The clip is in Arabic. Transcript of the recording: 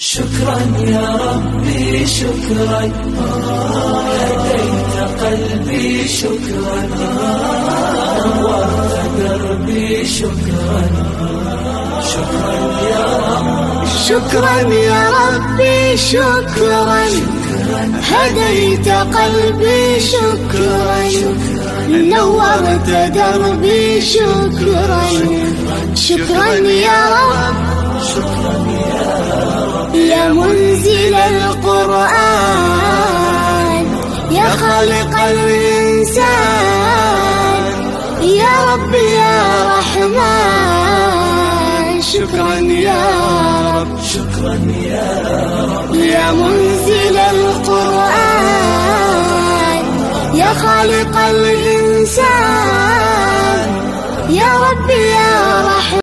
شكرا يا ربي شكرا، هديت قلبي شكرا، نورت دربي شكرا. شكرا يا ربي شكرا يا ربي شكرا، هديت قلبي شكرا، نورت دربي شكرا. شكرا يا رب، يا منزل القرآن، يا خالق الإنسان، يا رب يا رحمن. شكرا يا رب، شكرا يا رب، يا منزل القرآن، يا خالق الإنسان، يا رب يا رحمن.